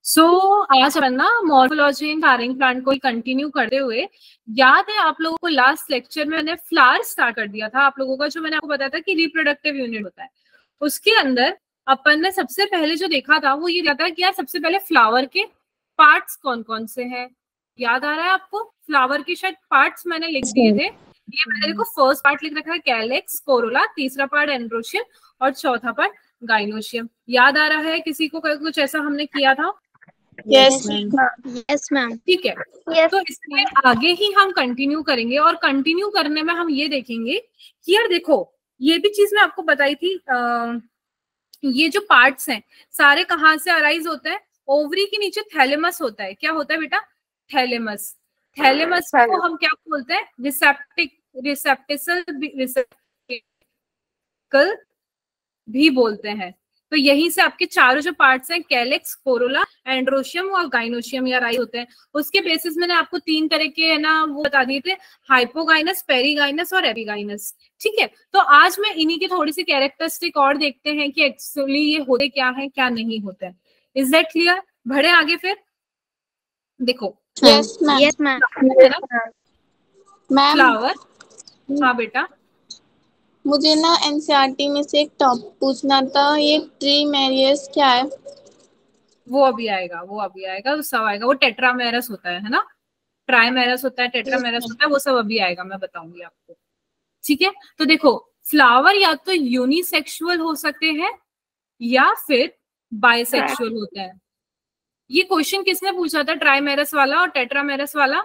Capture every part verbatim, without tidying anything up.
सो so, आज अपन ना मॉर्फोलॉजी एंड फ्लावरिंग प्लांट को कंटिन्यू करते हुए, याद है आप लोगों को लास्ट लेक्चर में मैंने फ्लावर स्टार्ट कर दिया था आप लोगों का, जो मैंने आपको बताया था कि रिप्रोडक्टिव यूनिट होता है। उसके अंदर अपन ने सबसे पहले जो देखा था वो ये देखा था कि यार सबसे पहले फ्लावर के पार्ट्स कौन कौन से हैं। याद आ रहा है आपको? फ्लावर के शायद पार्ट्स मैंने लिख दिए थे। ये मैंने देखो फर्स्ट पार्ट लिख रखा है कैलेक्स, कोरोला, तीसरा पार्ट एंड्रोशियम और चौथा पार्ट गाइनोशियम। याद आ रहा है किसी को? कुछ ऐसा हमने किया था। Yes ma'am. Yes ma'am. ठीक है, yes. तो इसमें आगे ही हम कंटिन्यू करेंगे और कंटिन्यू करने में हम ये देखेंगे कि यार देखो ये भी चीज मैं आपको बताई थी, आ, ये जो पार्ट्स हैं सारे कहाँ से अराइज होते हैं? ओवरी के नीचे थैलेमस होता है। क्या होता है बेटा? थैलेमस। थैलेमस को हम क्या बोलते हैं? रिसेप्टिक रिसेप्टिसल रिसेप्टिकल भी बोलते हैं। तो यहीं से आपके चारों जो पार्ट्स हैं कैलेक्स, कोरोला, एंड्रोशियम और गाइनोशियम या राइज होते हैं। उसके बेसिस मैंने आपको तीन तरह के है ना वो बता दिए थे, हाइपोगाइनस, पेरीगाइनस और एपिगाइनस। ठीक है, तो आज मैं इन्हीं की थोड़ी सी कैरेक्टरिस्टिक और देखते हैं कि एक्चुअली ये होते क्या है क्या नहीं होते हैं। Is that clear? बढ़े आगे फिर। देखो yes ma'am. Yes ma'am. Flower, हाँ बेटा मुझे ना एनसीईआरटी में से एक टॉपिक पूछना था, ये ट्रीमेरियस क्या है? वो अभी आएगा, वो अभी आएगा, तो सब आएगा। वो टेट्रामेरस होता है है ना, ट्राइमेरस होता है, टेट्रामेरस होता है, वो सब अभी आएगा, मैं बताऊंगी आपको। ठीक है, तो देखो फ्लावर या तो यूनिसेक्सुअल हो सकते हैं या फिर बाइसेक्सुअल होते हैं। ये क्वेश्चन किसने पूछा था? ट्राइमेरस वाला और टेट्रामेरस वाला।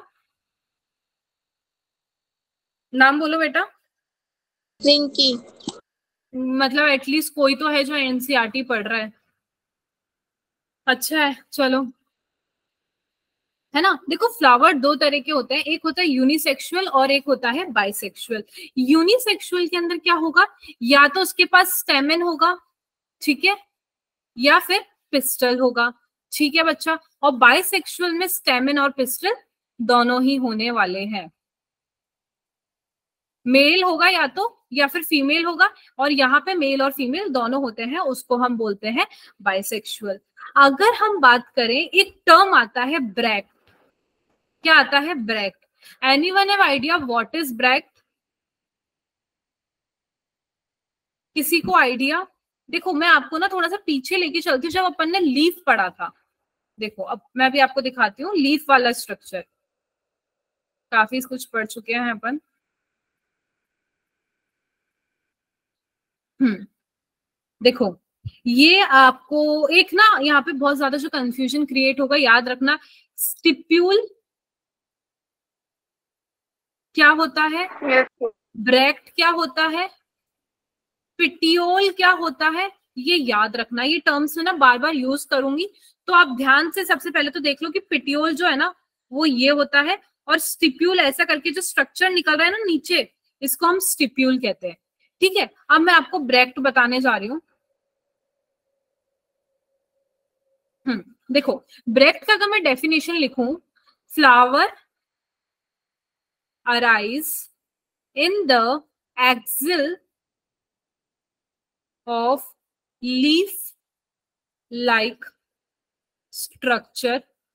नाम बोलो बेटा। रिंकी। मतलब एटलीस्ट कोई तो है जो एनसीईआरटी पढ़ रहा है। अच्छा है, चलो, है ना। देखो फ्लावर दो तरह के होते हैं, एक होता है यूनिसेक्सुअल और एक होता है बाइसेक्सुअल। यूनिसेक्सुअल के अंदर क्या होगा? या तो उसके पास स्टेमेन होगा, ठीक है, या फिर पिस्टल होगा। ठीक है बच्चा। और बाइसेक्सुअल में स्टेमेन और पिस्टल दोनों ही होने वाले हैं। मेल होगा या तो, या फिर फीमेल होगा, और यहाँ पे मेल और फीमेल दोनों होते हैं, उसको हम बोलते हैं बाइसेक्सुअल। अगर हम बात करें, एक टर्म आता है ब्रैक्ट। क्या आता है? Bract. Anyone have idea what is bract? किसी को आइडिया? देखो मैं आपको ना थोड़ा सा पीछे लेके चलती हूँ, जब अपन ने लीफ पढ़ा था। देखो अब मैं भी आपको दिखाती हूँ लीफ वाला स्ट्रक्चर। काफी कुछ पढ़ चुके हैं अपन। हम्म देखो ये आपको एक ना यहाँ पे बहुत ज्यादा जो कंफ्यूजन क्रिएट होगा, याद रखना। स्टिप्यूल क्या होता है? ब्रैक्ट क्या होता है? पिटियोल क्या होता है? ये याद रखना। ये टर्म्स में ना बार बार यूज करूंगी, तो आप ध्यान से सबसे पहले तो देख लो कि पिटियोल जो है ना वो ये होता है, और स्टिप्यूल ऐसा करके जो स्ट्रक्चर निकल रहा है ना नीचे, इसको हम स्टिप्यूल कहते हैं। ठीक है, अब मैं आपको ब्रैक्ट बताने जा रही हूँ। हम्म देखो ब्रैक्ट का अगर मैं डेफिनेशन लिखूं, flower arise in the axil of leaf like structure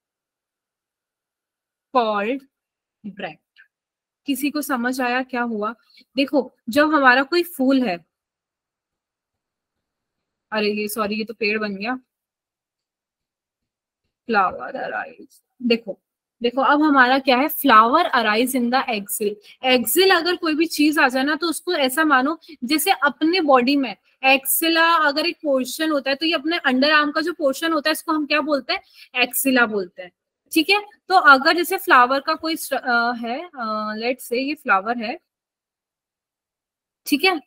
called bract. किसी को समझ आया क्या हुआ? देखो जब हमारा कोई फूल है, अरे ये सॉरी ये तो पेड़ बन गया। फ्लावर अराइज, देखो देखो अब हमारा क्या है? Flower arise in the axil. Axil अगर कोई भी चीज आ जाए ना, तो उसको ऐसा मानो जैसे अपने बॉडी में एक्सिला अगर एक पोर्शन होता है, तो ये अपने अंडर आर्म का जो पोर्शन होता है इसको हम क्या बोलते हैं? एक्सिला बोलते हैं। ठीक है, तो अगर जैसे फ्लावर का कोई आ, है, लेट्स से ये फ्लावर है, ठीक है,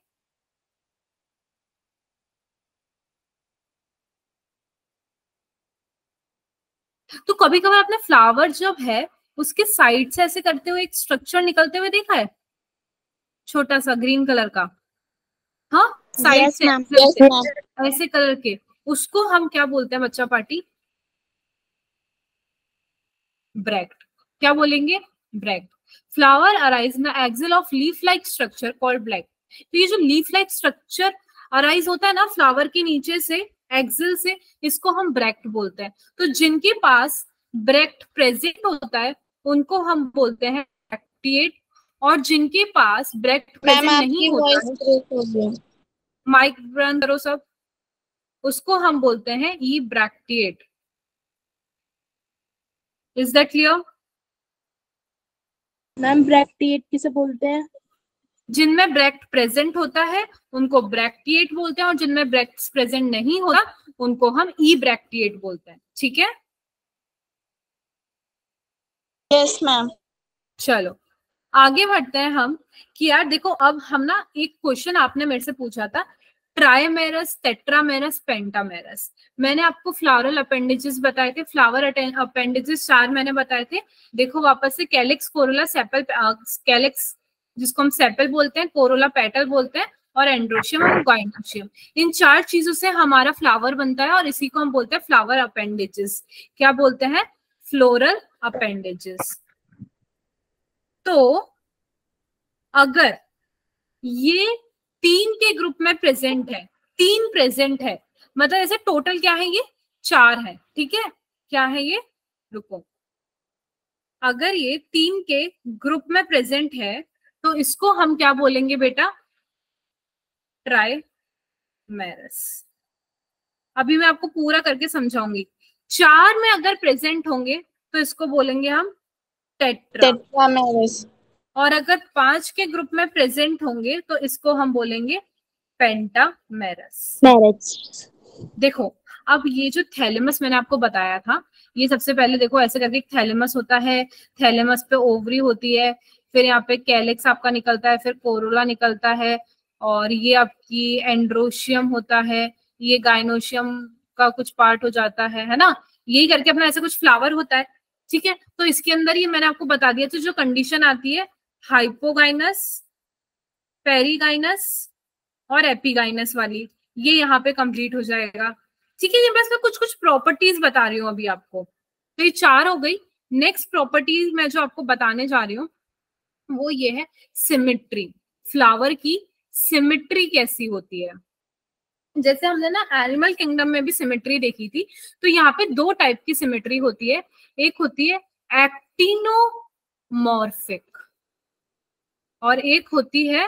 तो कभी कभार आपने फ्लावर जब है उसके साइड से ऐसे करते हुए एक स्ट्रक्चर निकलते हुए देखा है, छोटा सा ग्रीन कलर का। हाँ, साइड yes, से yes, ऐसे कलर के, उसको हम क्या बोलते हैं बच्चा पार्टी? ब्रैक्ट। क्या बोलेंगे? Bract. Flower arise in the axil of leaf like structure called bract. तो ये जो लीफ लाइक स्ट्रक्चर अराइज होता है ना फ्लावर के नीचे से, एक्सिल से, इसको हम ब्रैक्ट बोलते हैं। तो जिनके पास ब्रैक्ट प्रेजेंट होता है उनको हम बोलते हैं ब्रैक्टिएट, और जिनके पास ब्रैक्ट मैम प्रेजेंट नहीं आपकी होता वॉइस है, ब्रेक हो गई। माइक बंद करो सब, उसको हम बोलते हैं ebracteate. Is that clear? Ma'am bracteate किसे बोलते हैं? जिनमें ब्रैक्ट प्रेजेंट होता है उनको ब्रैक्टिएट बोलते हैं, और जिनमें ब्रैक्ट प्रेजेंट नहीं होता उनको हम ई ब्रैक्टिएट बोलते हैं। ठीक है, यस मैम। चलो आगे बढ़ते हैं हम कि यार देखो, अब हम ना एक क्वेश्चन आपने मेरे से पूछा था, ट्राइमेरस, टेट्रामेरस, पेंटामेरस। मैंने आपको फ्लावरल अपेंडेजेस बताए थे, फ्लावर अपेंडेजेस चार मैंने बताए थे। देखो वापस से, कैलिक्स, कोरोला, सेपल, कैलिक्स जिसको हम सेपल बोलते हैं, कोरोला पेटल बोलते हैं, और एंड्रोशियम और गाइनोशियम। इन चार चीजों से हमारा फ्लावर बनता है और इसी को हम बोलते हैं फ्लावर अपेंडेजेस। क्या बोलते हैं? Floral appendages. तो अगर ये तीन के ग्रुप में प्रेजेंट है, तीन प्रेजेंट है, मतलब ऐसे टोटल क्या है, ये चार है। ठीक है, क्या है ये, रुको, अगर ये तीन के ग्रुप में प्रेजेंट है तो इसको हम क्या बोलेंगे बेटा? ट्राइमेरस। अभी मैं आपको पूरा करके समझाऊंगी। चार में अगर प्रेजेंट होंगे तो इसको बोलेंगे हम टेट्रा, टेट्रामेरस। और अगर पांच के ग्रुप में प्रेजेंट होंगे तो इसको हम बोलेंगे पेंटामेरस। मैरिज। देखो अब ये जो थैलेमस मैंने आपको बताया था, ये सबसे पहले देखो ऐसे करके एक थैलेमस होता है, थैलेमस पे ओवरी होती है, फिर यहाँ पे कैलिक्स आपका निकलता है, फिर कोरोला निकलता है, और ये आपकी एंड्रोशियम होता है, ये गाइनोशियम का कुछ पार्ट हो जाता है है ना, यही करके अपना ऐसा कुछ फ्लावर होता है। ठीक है, तो इसके अंदर ये मैंने आपको बता दिया, तो जो कंडीशन आती है हाइपोगाइनस, पेरीगाइनस और एपीगाइनस वाली, ये यहाँ पे कंप्लीट हो जाएगा। ठीक है, ये बस मैं कुछ कुछ प्रॉपर्टीज बता रही हूँ अभी आपको। तो ये चार हो गई। नेक्स्ट प्रॉपर्टीज मैं जो आपको बताने जा रही हूँ वो ये है सिमिट्री। फ्लावर की सिमिट्री कैसी होती है? जैसे हमने ना एनिमल किंगडम में भी सिमिट्री देखी थी, तो यहाँ पे दो टाइप की सिमिट्री होती है। एक होती है एक्टिनोमॉर्फिक और एक होती है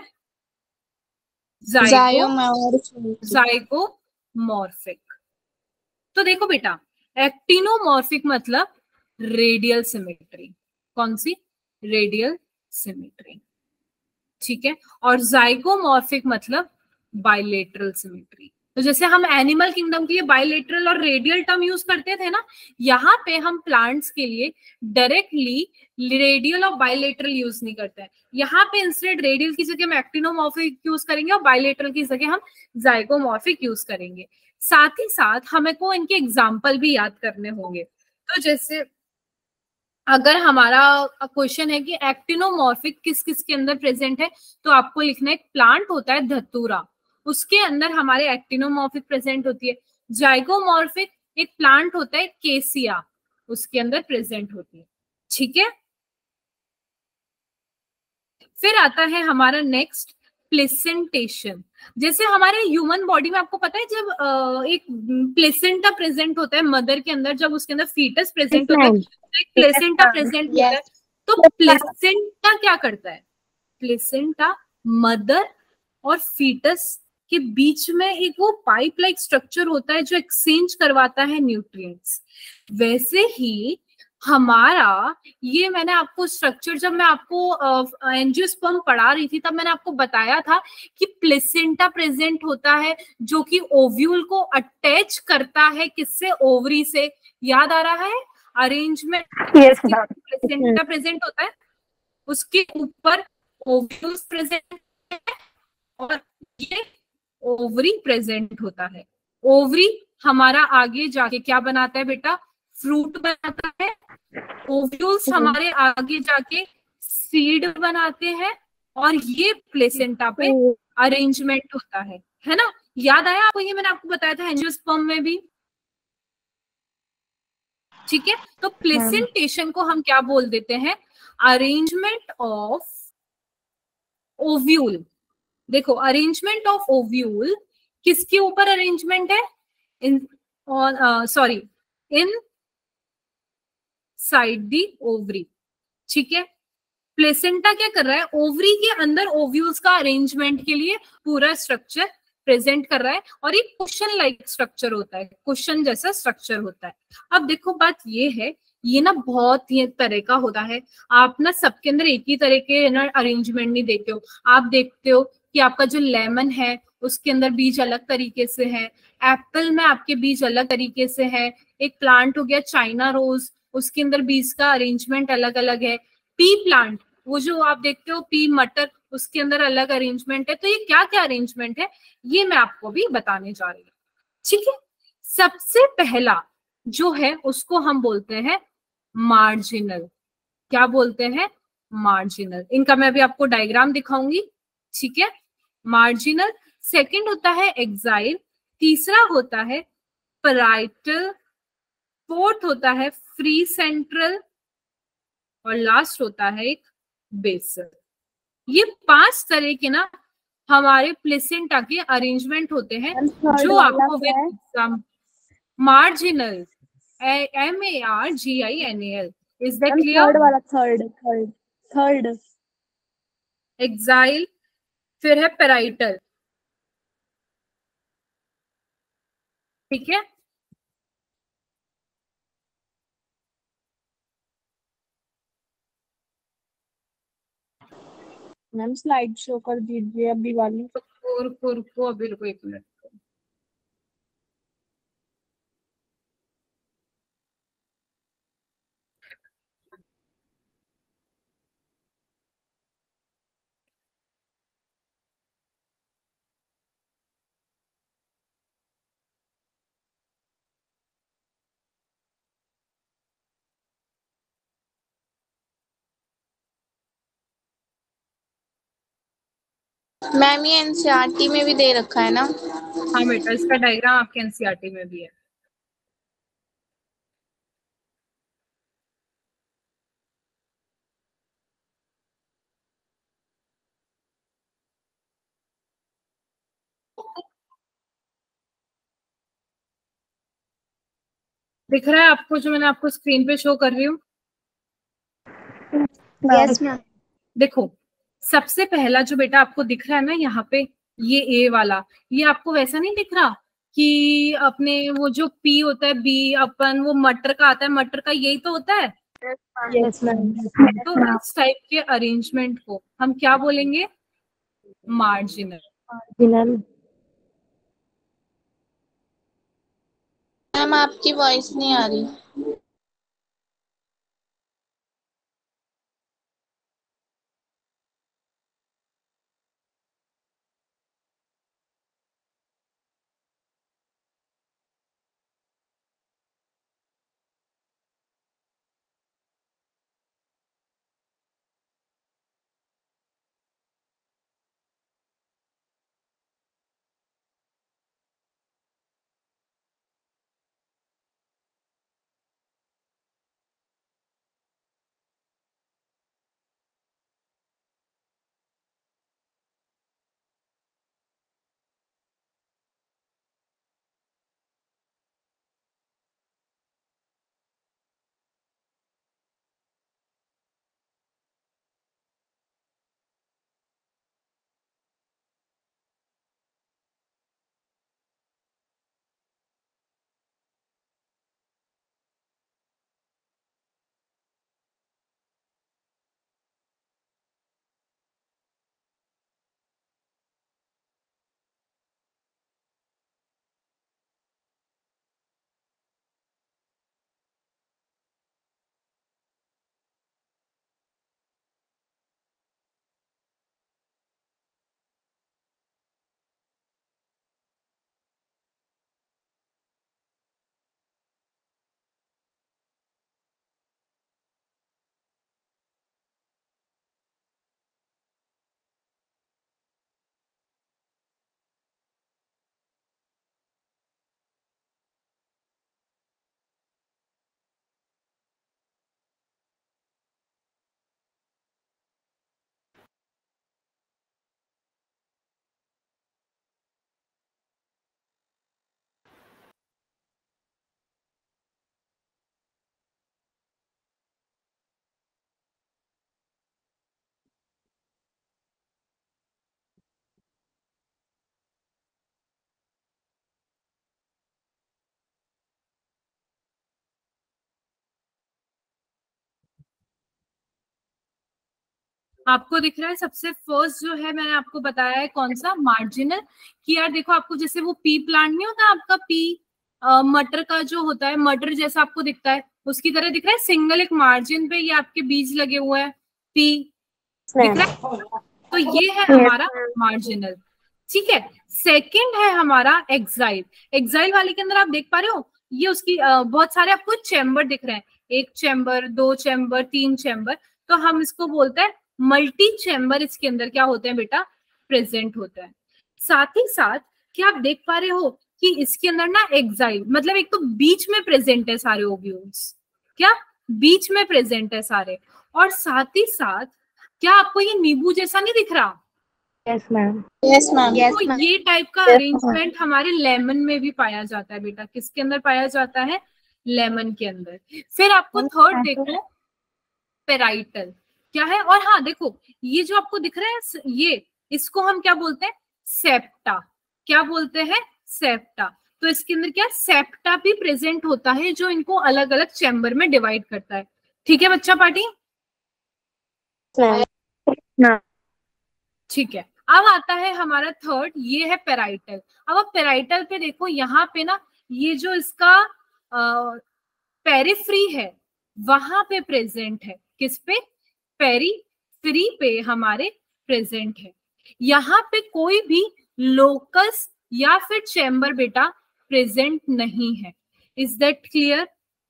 जाइगोमॉर्फिक। तो देखो बेटा, एक्टिनोमॉर्फिक मतलब रेडियल सिमेट्री। कौन सी? Radial symmetry. ठीक है, और जाइगोमॉर्फिक मतलब बाइलेटरल सिमेट्री। तो जैसे हम एनिमल किंगडम के लिए बाइलेटरल और रेडियल टर्म यूज करते थे ना, यहाँ पे हम प्लांट्स के लिए डायरेक्टली रेडियल और बाइलेटरल यूज नहीं करते हैं। यहाँ पे इंस्टेड रेडियल की जगह हम एक्टिनोमॉर्फिक यूज करेंगे और बाइलेटरल की जगह हम जाइगोमॉर्फिक यूज करेंगे। साथ ही साथ हमें को इनके एग्जाम्पल भी याद करने होंगे। तो जैसे अगर हमारा क्वेश्चन है कि एक्टिनोमॉर्फिक किस किस के अंदर प्रेजेंट है, तो आपको लिखना है एक प्लांट होता है धतूरा, उसके अंदर हमारे एक्टिनोमॉर्फिक प्रेजेंट होती है। जाइगोमॉर्फिक एक प्लांट होता है केसिया, उसके अंदर प्रेजेंट होती है। ठीक है, फिर आता है हमारा नेक्स्ट प्लेसेंटेशन। जैसे हमारे ह्यूमन बॉडी में आपको पता है जब एक प्लेसेंटा प्रेजेंट होता है मदर के अंदर, जब उसके अंदर फीटस प्रेजेंट होता है तो एक प्लेसेंटा प्रेजेंट होता है। तो प्लेसेंटा क्या करता है? प्लेसेंटा मदर और फीटस के बीच में एक वो पाइप लाइक स्ट्रक्चर होता है जो एक्सचेंज करवाता है न्यूट्रिएंट्स। वैसे ही हमारा ये, मैंने आपको स्ट्रक्चर, जब मैं आपको एंजियोस्पर्म पढ़ा रही थी तब मैंने आपको बताया था कि प्लेसेंटा प्रेजेंट होता है जो कि ओव्यूल को अटैच करता है किससे? ओवरी से। याद आ रहा है? अरेंजमेंट प्लेसेंटा प्रेजेंट होता है, उसके ऊपर ओव्यूल्स प्रेजेंट है और ये ओवरी प्रेजेंट होता है। ओवरी हमारा आगे जाके क्या बनाता है बेटा? फ्रूट बनाता है। ओव्यूल्स हमारे आगे जाके सीड बनाते हैं और ये प्लेसेंटा पे अरेंजमेंट होता है, है ना? याद आया आपको? ये मैंने आपको बताया था एंजियोस्पर्म में भी। ठीक है, तो प्लेसेंटेशन को हम क्या बोल देते हैं? Arrangement of ovule. देखो, अरेंजमेंट ऑफ ओव्यूल किसके ऊपर अरेंजमेंट है? In on sorry inside the ovary. ठीक है, प्लेसेंटा क्या कर रहा है, ओवरी के अंदर ओव्यूल्स का अरेंजमेंट के लिए पूरा स्ट्रक्चर प्रेजेंट कर रहा है, और एक कुशन लाइक स्ट्रक्चर होता है, कुशन जैसा स्ट्रक्चर होता है। अब देखो बात ये है, ये ना बहुत ही तरह का होता है, आप ना सबके अंदर एक ही तरह के ना अरेंजमेंट नहीं देखते हो। आप देखते हो कि आपका जो लेमन है उसके अंदर बीज अलग तरीके से है, एप्पल में आपके बीज अलग तरीके से है, एक प्लांट हो गया चाइना रोज, उसके अंदर बीज का अरेंजमेंट अलग अलग है। पी प्लांट, वो जो आप देखते हो पी मटर, उसके अंदर अलग अरेंजमेंट है। तो ये क्या क्या अरेंजमेंट है ये मैं आपको भी बताने जा रही हूँ। ठीक है, सबसे पहला जो है उसको हम बोलते हैं मार्जिनल। क्या बोलते हैं, मार्जिनल। इनका मैं अभी आपको डायग्राम दिखाऊंगी। ठीक है, मार्जिनल। सेकंड होता है एक्साइल, तीसरा होता है पैराइटल, फोर्थ होता है फ्री सेंट्रल, और लास्ट होता है एक बेसल। ये पांच तरह के ना हमारे प्लेसेंटा के अरेंजमेंट होते हैं थर्ड जो वाला आपको क्या है? With marginal, M A R G I N A L. Is that third clear? वाला, थर्ड थर्ड थर्ड एक्साइल, फिर है पेराइटल। ठीक है, मैम स्लाइड शो कर दीजिए अभी वाली। रुको रुको रुको अभी रुको एक मिनट। मैम ये एनसीईआरटी में भी दे रखा है ना? हाँ बेटा, इसका डायग्राम आपके एनसीईआरटी में भी है। दिख रहा है आपको जो मैंने आपको स्क्रीन पे शो कर रही हूँ? Yes ma'am. देखो, सबसे पहला जो बेटा आपको दिख रहा है ना यहाँ पे, ये ए वाला, ये आपको वैसा नहीं दिख रहा कि अपने वो जो पी होता है, बी अपन वो मटर का आता है, मटर का यही तो होता है। Yes ma'am. तो इस टाइप के अरेंजमेंट को हम क्या बोलेंगे, मार्जिनल। मार्जिनल। मैम आपकी वॉइस नहीं आ रही। आपको दिख रहा है सबसे फर्स्ट जो है मैंने आपको बताया है कौन सा, मार्जिनल। कि यार देखो आपको जैसे वो पी प्लांट नहीं होता आपका, पी आ, मटर का जो होता है, मटर जैसा आपको दिखता है, उसकी तरह दिख रहा है, सिंगल एक मार्जिन पे ये आपके बीज लगे हुए हैं, पी दिख रहा है। तो ये है हमारा मार्जिनल, ठीक है। सेकंड है हमारा एक्साइल। एक्साइल वाले के अंदर आप देख पा रहे हो ये उसकी आ, बहुत सारे आपको चैम्बर दिख रहे हैं, एक चैम्बर, दो चैम्बर, तीन चैम्बर। तो हम इसको बोलते हैं मल्टी चैम्बर, इसके अंदर क्या होते हैं बेटा, प्रेजेंट होता है। साथ ही साथ क्या आप देख पा रहे हो कि इसके अंदर ना एक्साइल मतलब एक तो बीच में प्रेजेंट है सारे ओव्यूल्स, क्या बीच में प्रेजेंट है सारे, और साथ ही साथ क्या आपको ये नींबू जैसा नहीं दिख रहा? Yes ma'am. Yes ma'am. तो ये टाइप का अरेंजमेंट हमारे लेमन में भी पाया जाता है बेटा। किसके अंदर पाया जाता है? लेमन के अंदर। फिर आपको थर्ड देखो पेराइटल क्या है। और हाँ देखो ये जो आपको दिख रहा है ये, इसको हम क्या बोलते हैं? सेप्टा। क्या बोलते हैं? सेप्टा। तो इसके अंदर क्या सेप्टा भी प्रेजेंट होता है जो इनको अलग अलग चैम्बर में डिवाइड करता है। ठीक है बच्चा पार्टी? ठीक है। अब आता है हमारा थर्ड, ये है पेराइटल। अब आप पेराइटल पे देखो, यहाँ पे ना ये जो इसका पेरिफ्री है वहां पे प्रेजेंट है। किस पे? पेरीफ्री पे हमारे प्रेजेंट है। यहाँ पे कोई भी लोकस या फिर चैम्बर बेटा प्रेजेंट नहीं है। Is that clear?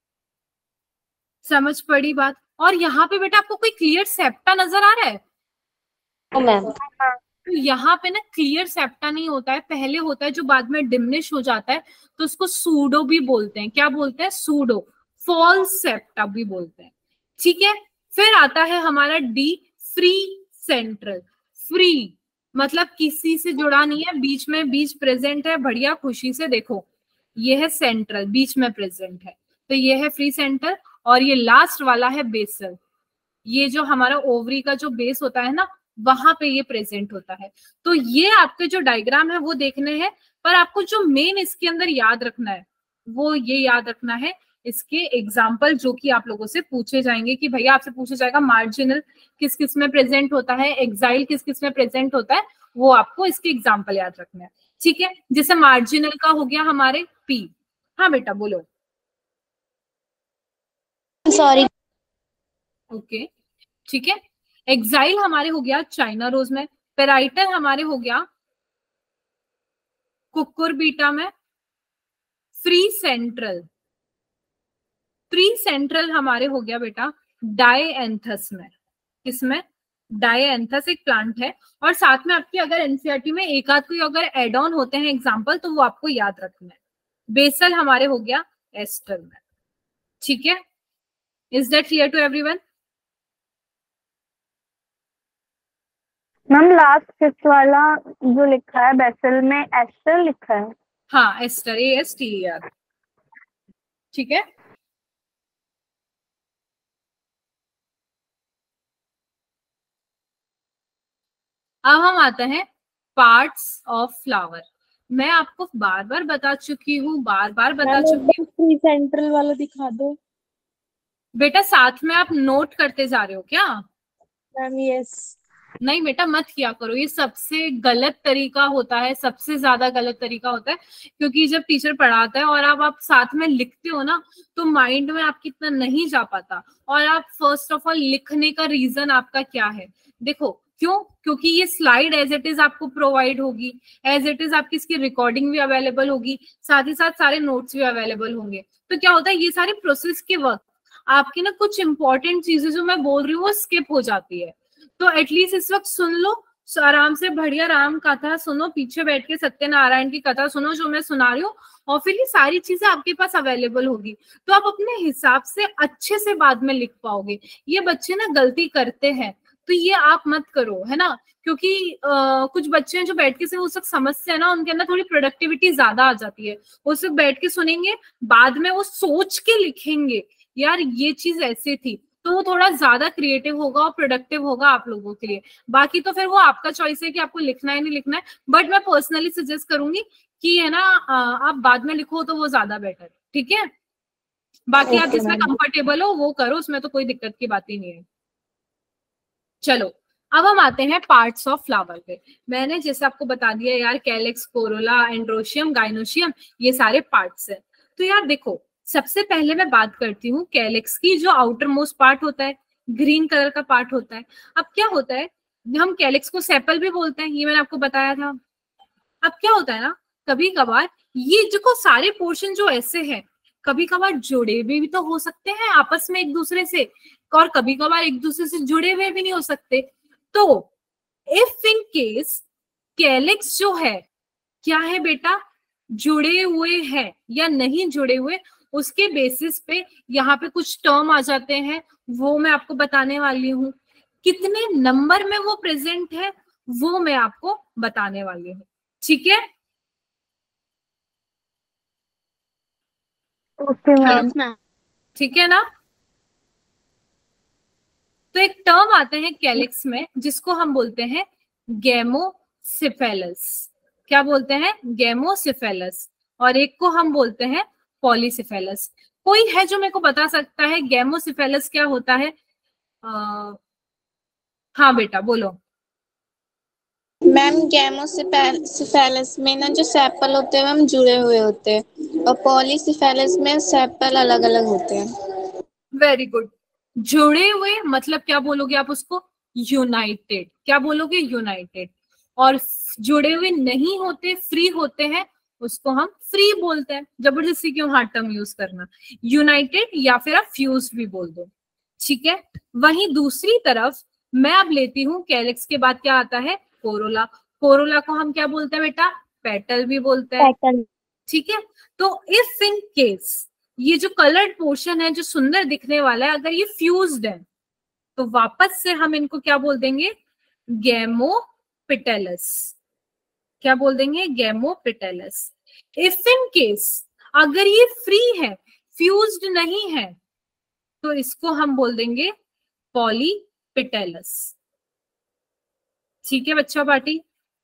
समझ पड़ी बात? और यहाँ पे बेटा आपको कोई क्लियर सेप्टा नजर आ रहा है? मैम तो यहाँ पे ना क्लियर सेप्टा नहीं होता है, पहले होता है जो बाद में डिमिनिश हो जाता है, तो उसको सूडो भी बोलते हैं। क्या बोलते हैं? सूडो। फॉल्स सेप्टा भी बोलते हैं। ठीक है। फिर आता है हमारा डी, फ्री सेंट्रल। फ्री मतलब किसी से जुड़ा नहीं है, बीच में बीच प्रेजेंट है, बढ़िया खुशी से देखो ये है सेंट्रल, बीच में प्रेजेंट है, तो ये है फ्री सेंट्रल। और ये लास्ट वाला है बेसल। ये जो हमारा ओवरी का जो बेस होता है ना वहां पे ये प्रेजेंट होता है। तो ये आपके जो डायग्राम है वो देखने हैं, पर आपको जो मेन इसके अंदर याद रखना है वो ये याद रखना है इसके एग्जाम्पल जो कि आप लोगों से पूछे जाएंगे कि भैया आपसे पूछा जाएगा मार्जिनल किस किस में प्रेजेंट होता है, एक्साइल किस किस में प्रेजेंट होता है, वो आपको इसके एग्जाम्पल याद रखना है। ठीक है। जैसे मार्जिनल का हो गया हमारे पी। हाँ बेटा बोलो। सॉरी। ओके ठीक है। एक्साइल हमारे हो गया चाइना रोज में, पेराइटल हमारे हो गया कुकुरबीटा में, फ्री सेंट्रल फ्री सेंट्रल हमारे हो गया बेटा डायएंथस में। किसमें? डायएंथस एक प्लांट है। और साथ में आपकी अगर एनसीईआरटी में एक आध कोई अगर एड ऑन होते हैं एग्जांपल तो वो आपको याद रखना है। बेसल हमारे हो गया एस्टर में। ठीक है। Is that clear to everyone? Ma'am last fifth वाला जो लिखा है बेसल में एस्टर लिखा है। हाँ aster, A S T E R. ठीक है। अब हम आते हैं पार्ट्स ऑफ फ्लावर। मैं आपको बार बार बता चुकी हूँ, बार बार बता चुकी हूँ। फ्री सेंट्रल वाला दिखा दो बेटा साथ में आप नोट करते जा रहे हो क्या? मैम। यस। नहीं बेटा मत किया करो, ये सबसे गलत तरीका होता है, सबसे ज्यादा गलत तरीका होता है। क्योंकि जब टीचर पढ़ाता है और अब आप साथ में लिखते हो ना तो माइंड में आपकी इतना नहीं जा पाता। और आप फर्स्ट ऑफ ऑल लिखने का रीजन आपका क्या है? देखो क्यों? क्योंकि ये स्लाइड एज इट इज आपको प्रोवाइड होगी, एज इट इज आपकी इसकी रिकॉर्डिंग भी अवेलेबल होगी, साथ ही साथ सारे नोट्स भी अवेलेबल होंगे। तो क्या होता है ये सारी प्रोसेस के वक्त आपकी ना कुछ इंपॉर्टेंट चीजें जो मैं बोल रही हूँ वो स्किप हो जाती है। तो एटलीस्ट इस वक्त सुन लो, आराम से बढ़िया राम कथा सुनो, पीछे बैठ के सत्यनारायण की कथा सुनो जो मैं सुना रही हूँ, और फिर ये सारी चीजें आपके पास अवेलेबल होगी तो आप अपने हिसाब से अच्छे से बाद में लिख पाओगे। ये बच्चे ना गलती करते हैं तो ये आप मत करो, है ना। क्योंकि आ, कुछ बच्चे हैं जो बैठ के से उस वक्त समझते हैं ना, उनके अंदर थोड़ी प्रोडक्टिविटी ज्यादा आ जाती है। उस वक्त बैठ के सुनेंगे, बाद में वो सोच के लिखेंगे यार ये चीज ऐसे थी, तो वो थोड़ा ज्यादा क्रिएटिव होगा और प्रोडक्टिव होगा आप लोगों के लिए। बाकी तो फिर वो आपका चॉइस है कि आपको लिखना है नहीं लिखना है। बट मैं पर्सनली सजेस्ट करूंगी कि है ना आप बाद में लिखो तो वो ज्यादा बेटर। ठीक है। बाकी आप जिसमें कंफर्टेबल हो वो करो, उसमें तो कोई दिक्कत की बात ही नहीं है। चलो अब हम आते हैं पार्ट्स ऑफ फ्लावर पे। मैंने जैसे आपको बता दिया यार, कैलिक्स, कोरोला, एंड्रोशियम, गाइनोशियम, ये सारे पार्ट्स हैं। तो यार देखो, सबसे पहले मैं बात करती हूँ कैलिक्स की, जो आउटर मोस्ट पार्ट होता है, ग्रीन कलर का पार्ट होता है। अब क्या होता है, हम कैलिक्स को सेपल भी बोलते हैं, ये मैंने आपको बताया था। अब क्या होता है ना, कभी कभार ये जो सारे पोर्शन जो ऐसे हैं, कभी कभार जुड़े हुए भी तो हो सकते हैं आपस में एक दूसरे से, और कभी कभार एक दूसरे से जुड़े हुए भी नहीं हो सकते। तो इफ इन केस कैलिक्स जो है, क्या है बेटा, जुड़े हुए हैं या नहीं जुड़े हुए, उसके बेसिस पे यहाँ पे कुछ टर्म आ जाते हैं, वो मैं आपको बताने वाली हूँ। कितने नंबर में वो प्रेजेंट है वो मैं आपको बताने वाली हूँ, ठीक है? Okay ma'am. Yes ma'am. ठीक है ना? तो एक टर्म आते हैं कैलिक्स में जिसको हम बोलते हैं गेमोसिफेलस। क्या बोलते हैं? गेमोसिफेलस। और एक को हम बोलते हैं पॉलीसिफेलस। कोई है जो मेरे को बता सकता है गेमोसिफेलस क्या होता है? आ, हाँ बेटा बोलो। मैम गैमोसिफेलस में ना जो सेपल होते हैं मैम जुड़े हुए होते हैं, और पॉलीसिफेलस में सेपल अलग अलग होते हैं। Very good. जुड़े हुए मतलब क्या बोलोगे आप उसको? यूनाइटेड। क्या बोलोगे? यूनाइटेड। और जुड़े हुए नहीं होते, फ्री होते हैं, उसको हम फ्री बोलते हैं। जबरदस्ती क्यों हार्ड टर्म यूज करना? यूनाइटेड या फिर आप फ्यूज भी बोल दो, ठीक है? वहीं दूसरी तरफ मैं अब लेती हूँ कैलिक्स के बाद क्या आता है? कोरोला। कोरोला को हम क्या बोलते हैं बेटा? पेटल भी बोलते हैं, पैटर्न। ठीक है? तो इफ इन केस ये जो कलर्ड पोर्शन है, जो सुंदर दिखने वाला है, अगर ये फ्यूज्ड है, तो वापस से हम इनको क्या बोल देंगे? गेमोपिटेलस। क्या बोल देंगे? गेमोपिटेलस। इफ इन केस अगर ये फ्री है, फ्यूज्ड नहीं है, तो इसको हम बोल देंगे पॉलीपिटेलस। ठीक है बच्चों पार्टी?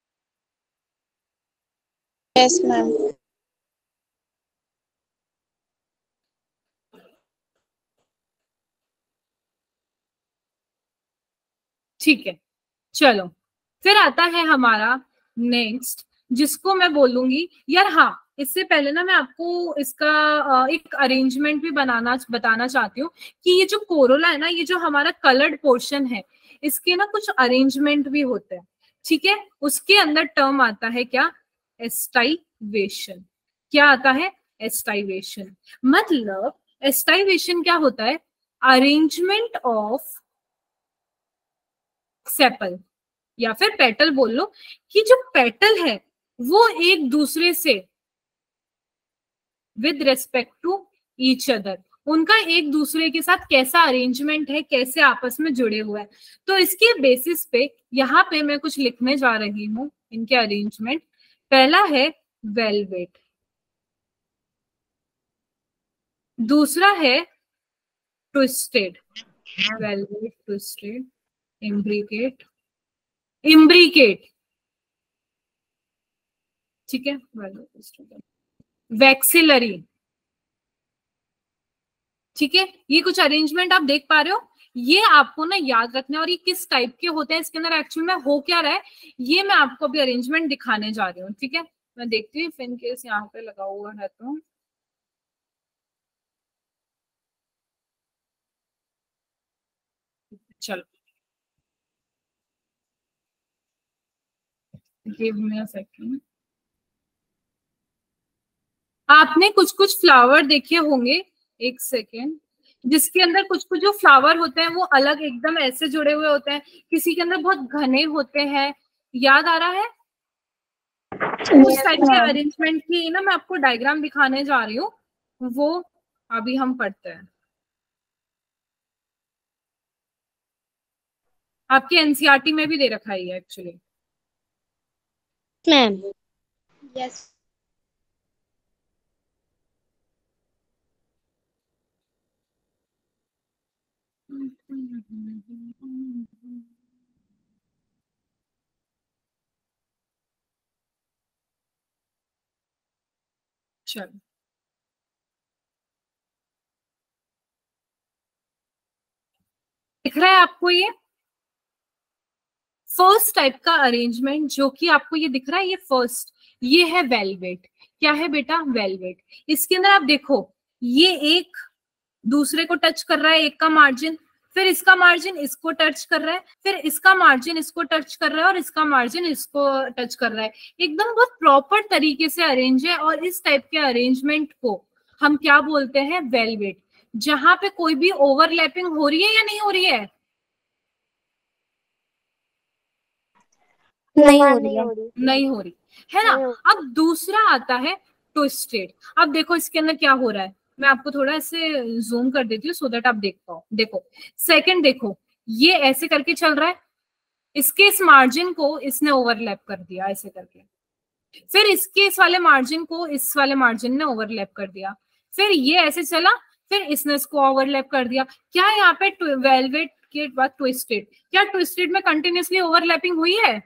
Yes ma'am. ठीक है, चलो फिर आता है हमारा नेक्स्ट, जिसको मैं बोलूंगी यार। हाँ, इससे पहले ना मैं आपको इसका अ, एक अरेंजमेंट भी बनाना बताना चाहती हूँ कि ये जो कोरोला है ना, ये जो हमारा कलर्ड पोर्शन है, इसके ना कुछ अरेंजमेंट भी होते हैं, ठीक है? उसके अंदर टर्म आता है क्या? एस्टाइवेशन। क्या आता है? एस्टाइवेशन। मतलब एस्टाइवेशन क्या होता है? अरेंजमेंट ऑफ सेपल, या फिर पेटल बोल लो, कि जो पेटल है वो एक दूसरे से with respect to each other, उनका एक दूसरे के साथ कैसा अरेंजमेंट है, कैसे आपस में जुड़े हुए हैं। तो इसके बेसिस पे यहाँ पे मैं कुछ लिखने जा रही हूँ इनके अरेंजमेंट। पहला है वेलवेट, दूसरा है twisted, valvate, twisted, imbricate, imbricate, ठीक है, वेलवेट, ट्विस्टेड, वैक्सिलरी, ठीक है? ये कुछ अरेंजमेंट आप देख पा रहे हो, ये आपको ना याद रखना है। और ये किस टाइप के होते हैं, इसके अंदर एक्चुअल में हो क्या रहा है, ये मैं आपको अभी अरेंजमेंट दिखाने जा रही हूँ, ठीक है? मैं देखती हूँ इन केस यहाँ पे लगा हुआ है तो चलो, गिव मी अ सेकंड। आपने कुछ कुछ फ्लावर देखे होंगे, एक सेकेंड, जिसके अंदर कुछ कुछ जो फ्लावर होते हैं वो अलग एकदम ऐसे जुड़े हुए होते हैं, किसी के अंदर बहुत घने होते हैं। याद आ रहा है? उस टाइप के मैम। अरेंजमेंट की ना मैं आपको डायग्राम दिखाने जा रही हूँ, वो अभी हम पढ़ते हैं। आपके एनसीईआरटी में भी दे रखा है ये एक्चुअली। मैम। यस। चलो, दिख रहा है आपको ये? फर्स्ट टाइप का अरेंजमेंट जो कि आपको ये दिख रहा है, ये फर्स्ट, ये है वेलवेट। क्या है बेटा? वेलवेट। इसके अंदर आप देखो, ये एक दूसरे को टच कर रहा है, एक का मार्जिन, फिर इसका मार्जिन इसको टच कर रहा है, फिर इसका मार्जिन इसको टच कर रहा है, और इसका मार्जिन इसको टच कर रहा है। एकदम बहुत प्रॉपर तरीके से अरेंज है, और इस टाइप के अरेंजमेंट को हम क्या बोलते हैं? वेलवेट। जहां पे कोई भी ओवरलैपिंग हो रही है या नहीं हो रही है? नहीं हो रही है, नहीं हो रही है ना। अब दूसरा आता है ट्विस्टेड। अब देखो इसके अंदर क्या हो रहा है, मैं आपको थोड़ा ऐसे जूम कर देती हूँ सो दैट आप देख पाओ। देखो सेकंड, देखो ये ऐसे करके चल रहा है, इसके इस मार्जिन को इसने ओवरलैप कर दिया ऐसे करके, फिर इसके इस वाले मार्जिन को इस वाले मार्जिन ने ओवरलैप कर दिया, फिर ये ऐसे चला, फिर इसने इसको ओवरलैप कर दिया। क्या यहाँ पे वेलवेट के बाद ट्विस्टेड, क्या ट्विस्टेड में कंटिन्यूसली ओवरलैपिंग हुई है?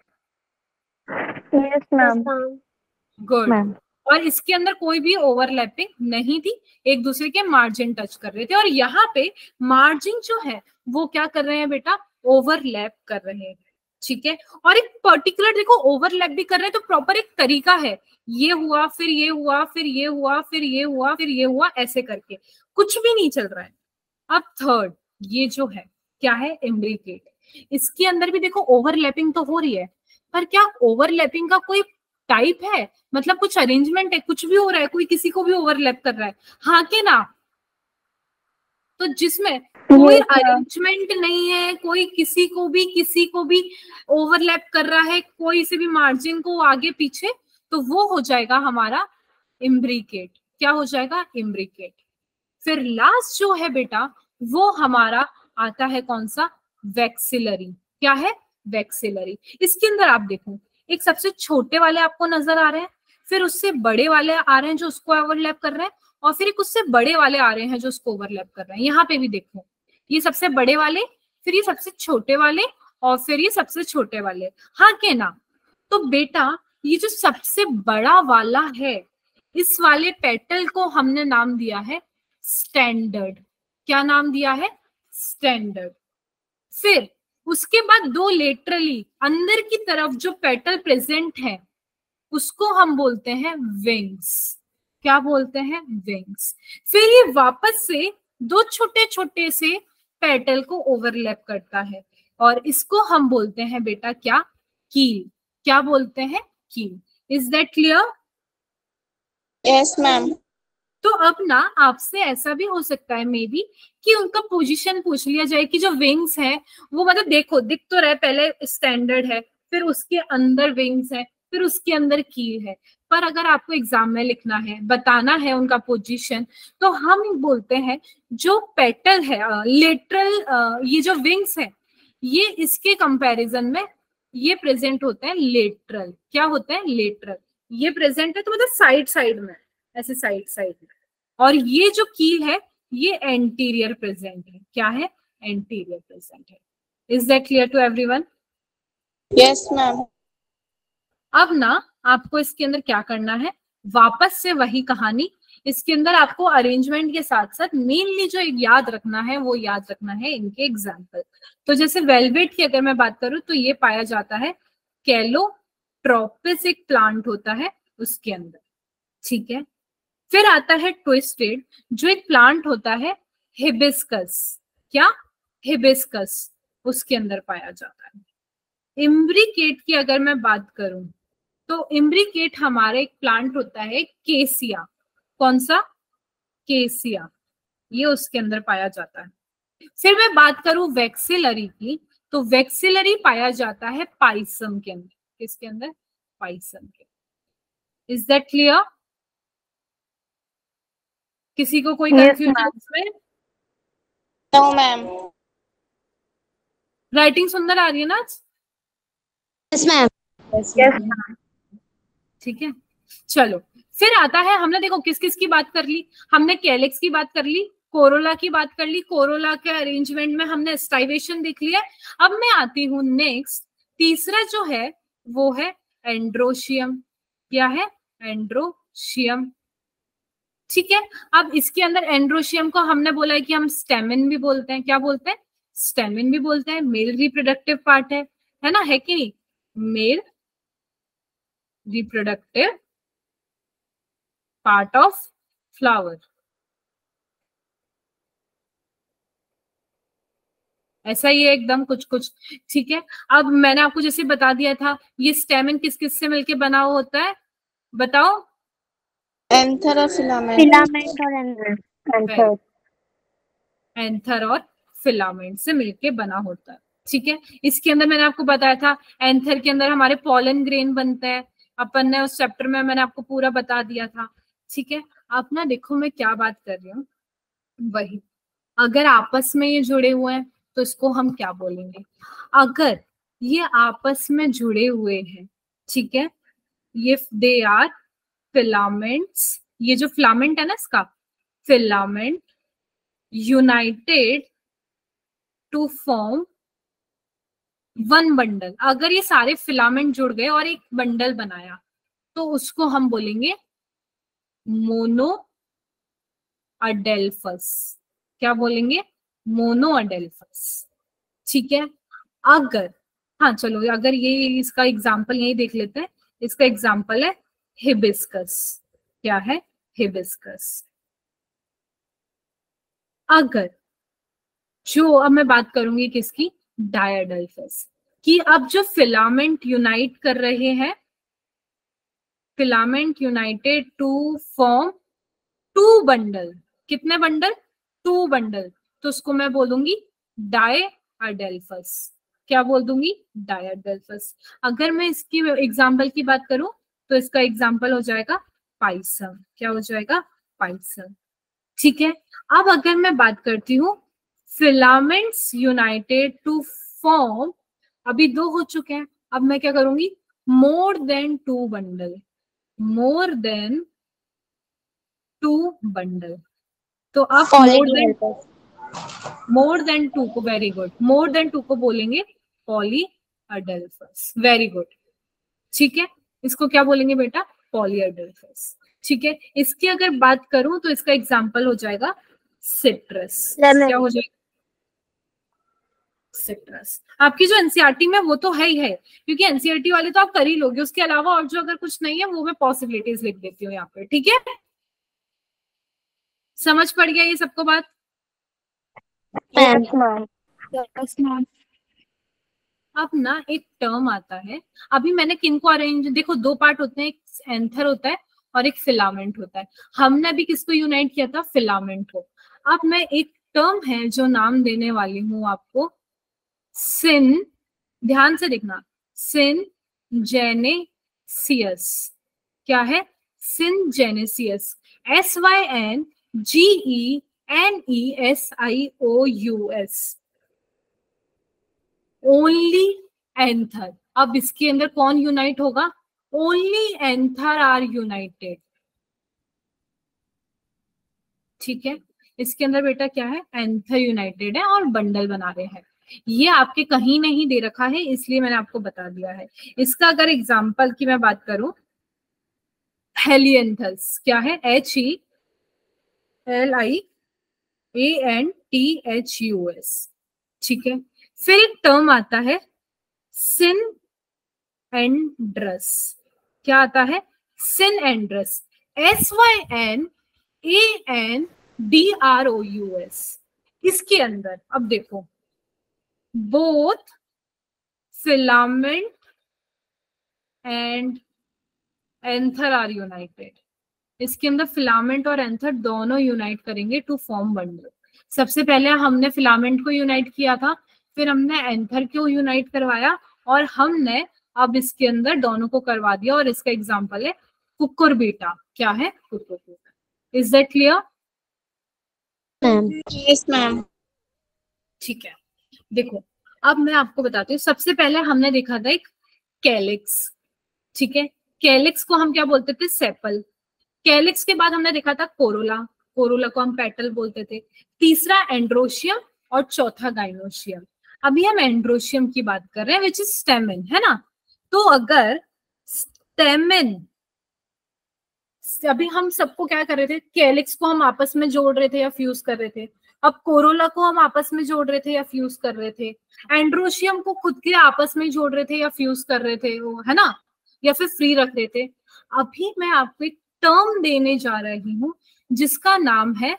Yes ma'am. गुड। और इसके अंदर कोई भी ओवरलैपिंग नहीं थी, एक दूसरे के मार्जिन टच कर रहे थे, और यहाँ पे मार्जिन जो है वो क्या कर रहे हैं बेटा? ओवरलैप कर रहे हैं। ठीक है, और एक पर्टिकुलर देखो ओवरलैप भी कर रहे हैं तो प्रॉपर एक तरीका है, ये हुआ फिर ये हुआ फिर ये हुआ फिर ये हुआ फिर ये हुआ, ऐसे करके कुछ भी नहीं चल रहा है। अब थर्ड, ये जो है क्या है? इम्ब्रिकेट। इसके अंदर भी देखो ओवरलैपिंग तो हो रही है, पर क्या ओवरलैपिंग का कोई टाइप है? मतलब कुछ अरेंजमेंट है, कुछ भी हो रहा है, कोई किसी को भी ओवरलैप कर रहा है, हाँ के ना? तो जिसमें कोई अरेंजमेंट नहीं है, कोई किसी को भी किसी को भी ओवरलैप कर रहा है, कोई से भी मार्जिन को आगे पीछे, तो वो हो जाएगा हमारा इम्ब्रिकेट। क्या हो जाएगा? इम्ब्रिकेट। फिर लास्ट जो है बेटा वो हमारा आता है कौन सा? वैक्सिलरी। क्या है? वैक्सिलरी। इसके अंदर आप देखो, एक सबसे छोटे वाले आपको नजर आ रहे हैं, फिर उससे बड़े वाले आ रहे हैं जो उसको ओवरलैप कर रहे हैं, और फिर एक उससे बड़े वाले आ रहे हैं जो उसको ओवरलैप कर रहे हैं। यहाँ पे भी देखो, ये सबसे बड़े वाले, फिर ये सबसे छोटे वाले, और फिर ये सबसे छोटे वाले, हाँ के ना? तो बेटा ये जो सबसे बड़ा वाला है, इस वाले पेटल को हमने नाम दिया है स्टैंडर्ड। क्या नाम दिया है? स्टैंडर्ड। फिर उसके बाद दो लेटरली अंदर की तरफ जो पेटल प्रेजेंट है उसको हम बोलते हैं विंग्स। क्या बोलते हैं? विंग्स। फिर ये वापस से दो छोटे छोटे से पेटल को ओवरलैप करता है, और इसको हम बोलते हैं बेटा क्या? कील। क्या बोलते हैं? Keel. Is that clear? Yes ma'am. तो अब ना आपसे ऐसा भी हो सकता है मे बी कि उनका पोजीशन पूछ लिया जाए कि जो विंग्स है वो, मतलब देखो दिख तो रहे, पहले स्टैंडर्ड है, फिर उसके अंदर विंग्स है, फिर उसके अंदर कील है, पर अगर आपको एग्जाम में लिखना है, बताना है उनका पोजीशन, तो हम बोलते हैं जो पेटल है लेटरल, ये जो विंग्स है ये इसके कंपैरिजन में ये प्रेजेंट होते हैं लेटरल। क्या होते हैं? लेटरल। ये प्रेजेंट है तो मतलब साइड साइड में, ऐसे साइड साइड में, और ये जो कील है ये एंटीरियर प्रेजेंट है। क्या है? एंटीरियर प्रेजेंट है। Is that clear to everyone? Yes ma'am. अब ना आपको इसके अंदर क्या करना है? वापस से वही कहानी, इसके अंदर आपको अरेंजमेंट के साथ साथ मेनली जो याद रखना है वो याद रखना है इनके एग्जाम्पल। तो जैसे वेलवेट की अगर मैं बात करूं तो ये पाया जाता है कैलोट्रोपिस, एक प्लांट होता है उसके अंदर। ठीक है, फिर आता है ट्विस्टेड जो एक प्लांट होता है हिबिस्कस। क्या? हिबिस्कस, उसके अंदर पाया जाता है। इम्ब्रिकेट की अगर मैं बात करूं तो इम्ब्रिकेट हमारा एक प्लांट होता है केसिया। कौन सा? केसिया, ये उसके अंदर पाया जाता है। फिर मैं बात करूं वैक्सिलरी की तो वैक्सिलरी पाया जाता है पाइसम के अंदर। किसके अंदर? पाइसम के। Is that clear? किसी को कोई कंफ्यूजन इसमें? No ma'am. राइटिंग सुंदर आ रही है ना? Yes ma'am. यस। ठीक है, चलो फिर आता है, हमने देखो किस किस की बात कर ली, हमने कैलेक्स की बात कर ली, कोरोला की बात कर ली, कोरोला के अरेंजमेंट में हमने स्टाइवेशन देख लिया। अब मैं आती हूँ नेक्स्ट, तीसरा जो है वो है एंड्रोशियम। क्या है? एंड्रोशियम। ठीक है, अब इसके अंदर एंड्रोशियम को हमने बोला है कि हम स्टेमिन भी बोलते हैं। क्या बोलते हैं? स्टेमिन भी बोलते हैं। मेल रिप्रोडक्टिव पार्ट है। है ना, है कि नहीं? Male reproductive part of flower, ऐसा ही है एकदम कुछ कुछ। ठीक है, अब मैंने आपको जैसे बता दिया था ये स्टेमन किस किस से मिलके बना हुआ होता है, बताओ? एंथर और फिलामेंट। फिलामेंट और एंथर। एंथर और फिलामेंट से मिलके बना होता है। ठीक है, इसके अंदर मैंने आपको बताया था एंथर के अंदर हमारे पॉलन ग्रेन बनते हैं, अपन ने उस चैप्टर में मैंने आपको पूरा बता दिया था। ठीक है, अब ना देखो मैं क्या बात कर रही हूँ, वही अगर आपस में ये जुड़े हुए हैं तो इसको हम क्या बोलेंगे? अगर ये आपस में जुड़े हुए हैं, ठीक है, ये दे आर फिलामेंट्स, ये जो फिलामेंट है ना इसका, filament united to form one bundle. अगर ये सारे फिलामेंट जुड़ गए और एक बंडल बनाया तो उसको हम बोलेंगे मोनो अडेल्फस। क्या बोलेंगे? Monadelphous. ठीक है, अगर, हाँ चलो अगर ये इसका एग्जाम्पल यही देख लेते हैं, इसका एग्जाम्पल है हिबिस्कस। क्या है? हिबिस्कस। अगर जो, अब मैं बात करूंगी किसकी, डायडेल्फस कि अब जो फिलामेंट यूनाइट कर रहे हैं, filament united to form two bundle, कितने बंडल? टू बंडल, तो उसको मैं बोलूंगी डायडेल्फस। क्या बोल दूंगी? डायडेल्फस। अगर मैं इसकी एग्जाम्पल की बात करूं तो इसका एग्जाम्पल हो जाएगा पाइसम। क्या हो जाएगा? पाइसम। ठीक है, अब अगर मैं बात करती हूँ फिलामेंट्स यूनाइटेड टू फॉर्म, अभी दो हो चुके हैं, अब मैं क्या करूंगी? More than two bundle, more than two bundle. तो अब more than, more than two को, very good, more than two को बोलेंगे पॉली अडेल्फस। Very good. ठीक है, इसको क्या बोलेंगे बेटा? Polyadelphous. ठीक है, इसकी अगर बात करूं तो इसका एग्जाम्पल हो जाएगा सिट्रस। क्या हो जाएगा? सिट्रस। आपकी जो एनसीईआरटी में वो तो है ही है, क्योंकि एनसीईआरटी वाले तो आप कर ही लोगे, उसके अलावा और जो अगर कुछ नहीं है वो मैं पॉसिबिलिटीज लिख देती हूँ यहाँ पे। ठीक है, समझ पड़ गया ये सबको बात? Yes ma'am. अब ना एक टर्म आता है, अभी मैंने किनको अरेंज, देखो दो पार्ट होते हैं, एक एंथर होता है और एक फिलामेंट होता है। हमने अभी किसको यूनाइट किया था? फिलामेंट को। अब मैं एक टर्म है जो नाम देने वाली हूं आपको, सिन, ध्यान से देखना, सिन जेनेसियस। क्या है? Syngenesious. S Y N G E N E S I O U S. Only anther. अब इसके अंदर कौन यूनाइट होगा? Only anther are united. ठीक है, इसके अंदर बेटा क्या है? एंथर यूनाइटेड है और बंडल बना रहे हैं। ये आपके कहीं नहीं दे रखा है, इसलिए मैंने आपको बता दिया है। इसका अगर एग्जाम्पल की मैं बात करूं, हेलियंथस। क्या है? H E L I A N T H U S. ठीक है, फिर एक टर्म आता है सिन एंड्रस। क्या आता है? Synandrous. S Y N A N D R O U S. इसके अंदर अब देखो, both filament and anther are united. इसके अंदर फिलामेंट और एंथर दोनों यूनाइट करेंगे टू फॉर्म बंडल। सबसे पहले हमने फिलामेंट को यूनाइट किया था, फिर हमने एंथर को यूनाइट करवाया, और हमने अब इसके अंदर दोनों को करवा दिया, और इसका एग्जांपल है कुकुरबिटा। क्या है? Cucurbita. Is that clear? Yes ma'am. ठीक है, देखो अब मैं आपको बताती हूँ। सबसे पहले हमने देखा था एक कैलिक्स। ठीक है, कैलिक्स को हम क्या बोलते थे? सेपल। कैलिक्स के बाद हमने देखा था कोरोला, कोरोला को हम पेटल बोलते थे। तीसरा एंड्रोशियम और चौथा गाइनोशियम। अभी हम एंड्रोशियम की बात कर रहे हैं, विच इज स्टेमेन, है ना? तो अगर स्टेमेन, अभी हम सबको क्या कर रहे थे? कैलिक्स को हम आपस में जोड़ रहे थे या फ्यूज कर रहे थे, अब कोरोला को हम आपस में जोड़ रहे थे या फ्यूज कर रहे थे, एंड्रोशियम को खुद के आपस में जोड़ रहे थे या फ्यूज कर रहे थे, वो है ना, या फिर फ्री रख रहे थे। अभी मैं आपको एक टर्म देने जा रही हूं जिसका नाम है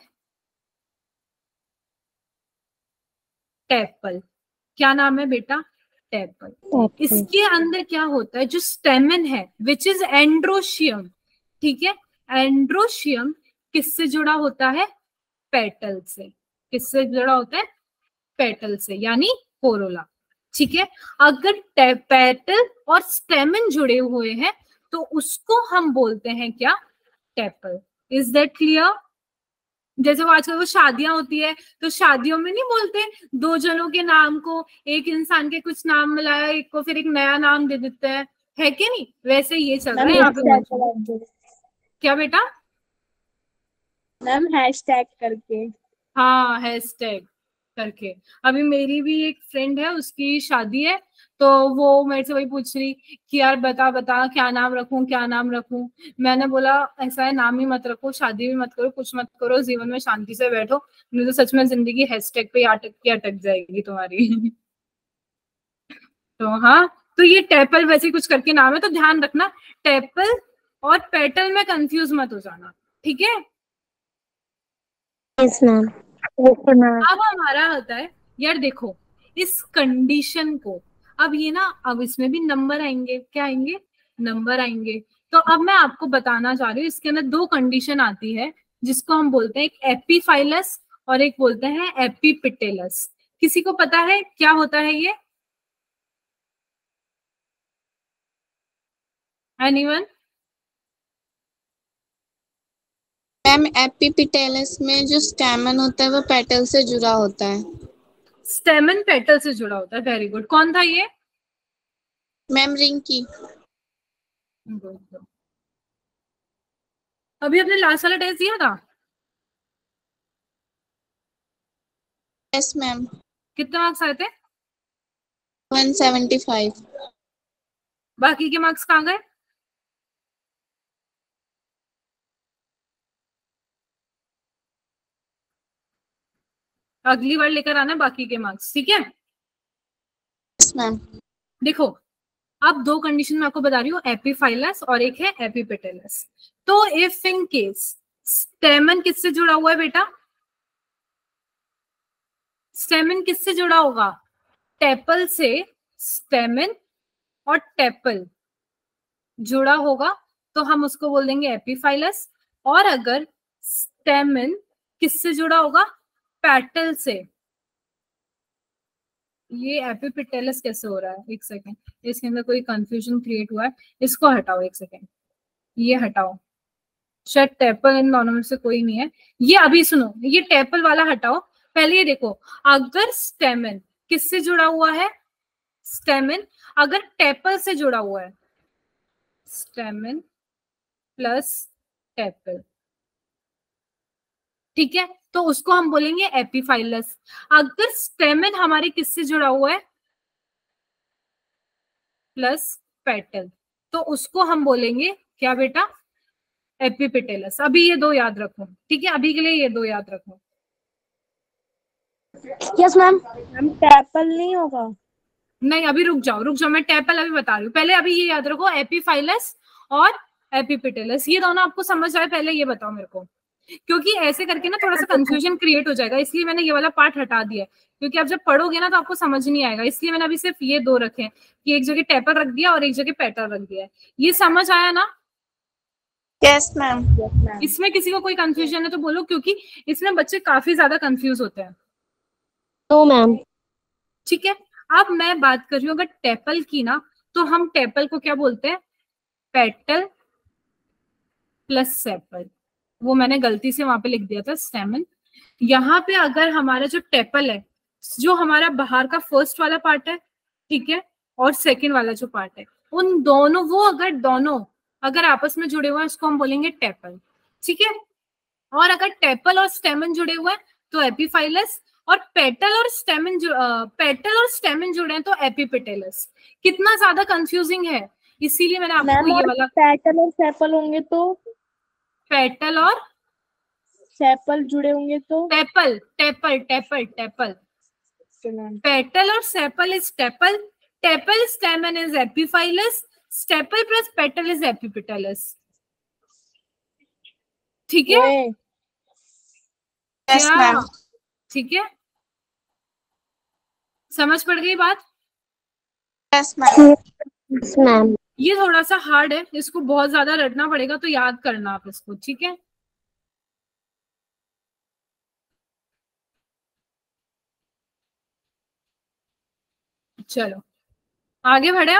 टेपल। क्या नाम है बेटा? टेपल। इसके अंदर क्या होता है, जो स्टेमन है विच इज एंड्रोशियम, ठीक है, एंड्रोशियम किससे जुड़ा होता है? पेटल से। किससे जुड़ा होता है? पेटल से, यानी कोरोला, ठीक है। अगर पेटल और स्टेमन जुड़े हुए हैं तो उसको हम बोलते हैं क्या? टेपल। Is that clear? जैसे वो आजकल वो शादियां होती है तो शादियों में नहीं बोलते दो जनों के नाम को, एक इंसान के कुछ नाम मिलाया, एक को फिर एक नया नाम दे देते हैं, है कि नहीं? वैसे ये चल रहा है यहाँ पे। क्या बेटा? मैम हैशटैग करके। हाँ, हैशटैग करके। अभी मेरी भी एक फ्रेंड है, उसकी शादी है, तो वो मेरे से वही पूछ रही कि यार बता बता क्या नाम रखूं, क्या नाम रखूं। मैंने बोला ऐसा है, नाम ही मत रखो, शादी भी मत करो, कुछ मत करो, जीवन में शांति से बैठो, नहीं तो सच में जिंदगी हैशटैग पे अटक के अटक जाएगी तुम्हारी। तो हाँ, तो ये टेपल वैसे कुछ करके नाम है, तो ध्यान रखना टेपल और पेटल में कंफ्यूज मत हो जाना, ठीक है? Yes ma'am. अब हमारा होता है, यार देखो इस कंडीशन को, अब ये ना, अब इसमें भी नंबर आएंगे, क्या आएंगे? नंबर आएंगे। तो अब मैं आपको बताना चाह रही हूँ, इसके अंदर दो कंडीशन आती है जिसको हम बोलते हैं एक एपीफाइलस और एक बोलते हैं एपीपिटेलस। किसी को पता है क्या होता है ये? एनीवन? मैम एपिपिटेलस में जो स्टैमन होता है वो पेटल से जुड़ा होता है। स्टेमन पेटल से जुड़ा होता है, वेरी गुड। कौन था ये? मैम रिंकी। अभी अपने लास्ट वाला टेस्ट दिया था? Yes ma'am. कितने मार्क्स आए थे? One seventy five. बाकी के मार्क्स कहाँ गए? अगली बार लेकर आना बाकी के मार्क्स, ठीक है? Yes ma'am. देखो अब दो कंडीशन मैं आपको बता रही हूँ, एपीफाइलस और एक है एपीपेटेलस। तो इफ इन केस स्टेमन किससे जुड़ा हुआ है बेटा? स्टेमन किससे जुड़ा होगा? टेपल से। स्टेमन और टेपल जुड़ा होगा तो हम उसको बोल देंगे एपीफाइलस। और अगर स्टेमन किससे जुड़ा होगा? पेटल से। ये एपिपिटेलस कैसे हो रहा है? एक सेकेंड, इसके अंदर कोई कंफ्यूजन क्रिएट हुआ है, इसको हटाओ एक सेकेंड, ये हटाओ, शायद टेपल इन दोनों में से कोई नहीं है। ये अभी सुनो, ये टेपल वाला हटाओ, पहले ये देखो, अगर स्टेमन किससे जुड़ा हुआ है? स्टेमन अगर टेपल से जुड़ा हुआ है, स्टेमन प्लस टेपल, ठीक है, तो उसको हम बोलेंगे एपीफाइलस। अगर स्टेमन हमारे किससे जुड़ा हुआ है? प्लस पेटल, तो उसको हम बोलेंगे क्या बेटा? एपीपेटेलस। अभी ये दो याद रखो, ठीक है, अभी के लिए ये दो याद रखो। Yes ma'am. मैम टेपल नहीं होगा? नहीं, अभी रुक जाओ रुक जाओ, मैं टेपल अभी बता रही हूँ, पहले अभी ये याद रखो, एपीफाइलस और एपीपेटेलस, ये दोनों आपको समझ आए? पहले ये बताओ मेरे को, क्योंकि ऐसे करके ना थोड़ा सा कंफ्यूजन क्रिएट हो जाएगा, इसलिए मैंने ये वाला पार्ट हटा दिया है, क्योंकि आप जब पढ़ोगे ना तो आपको समझ नहीं आएगा, इसलिए मैंने अभी सिर्फ ये दो रखे हैं कि एक जगह टेपल रख दिया और एक जगह पेटल रख दिया है। ये समझ आया ना? Yes ma'am. इसमें किसी को कोई कंफ्यूजन है तो बोलो, क्योंकि इसमें बच्चे काफी ज्यादा कंफ्यूज होते हैं। No ma'am. ठीक है, अब मैं बात कर रही हूँ अगर टेपल की ना, तो हम टेपल को क्या बोलते हैं? Petal plus sepal. वो मैंने गलती से वहां पे लिख दिया था स्टेमन। यहाँ पे अगर हमारा जो टेपल है, जो हमारा बाहर का फर्स्ट वाला पार्ट है, ठीक है, और सेकंड वाला जो पार्ट है, उन दोनों, वो अगर दोनों अगर आपस में जुड़े हुए हैं उसको हम बोलेंगे टेपल, ठीक है। और अगर टेपल और स्टेमन जुड़े हुए हैं तो एपीफाइलस, और पेटल और स्टेमन पेटल और स्टेमन जुड़े हैं तो एपीपेटेलस। कितना ज्यादा कंफ्यूजिंग है, इसीलिए मैंने आपको ये वाला। पेटल और सेपल होंगे तो? पेटल और सेपल जुड़े होंगे तो tepal tepal tepal tepal petal और sepal is tepal, tepal stamen is epiphyllous, staple plus petal is epipetalous. ठीक है यस मैम। ठीक है, समझ पड़ गई बात? Yes ma'am. Yes ma'am. ये थोड़ा सा हार्ड है, इसको बहुत ज्यादा रटना पड़ेगा, तो याद करना आप इसको। ठीक है, चलो आगे बढ़े।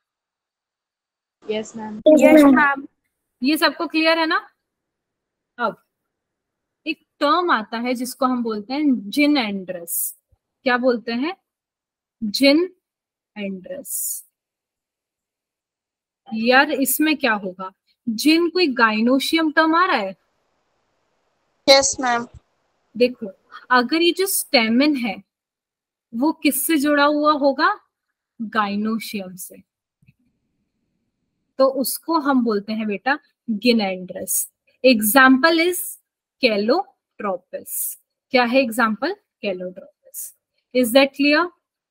Yes ma'am. Yes ma'am. ये सबको क्लियर है ना? अब एक टर्म आता है जिसको हम बोलते हैं जिन एंड्रस। क्या बोलते हैं? जिन एंड्रस। यार इसमें क्या होगा? जिन कोई गाइनोशियम टर्म आ रहा है? Yes ma'am. देखो, अगर ये जो स्टेमिन है वो किससे जुड़ा हुआ होगा? गाइनोशियम से, तो उसको हम बोलते हैं बेटा गिनेंड्रस। Example is calotropis. क्या है example? Calotropis. Is that clear?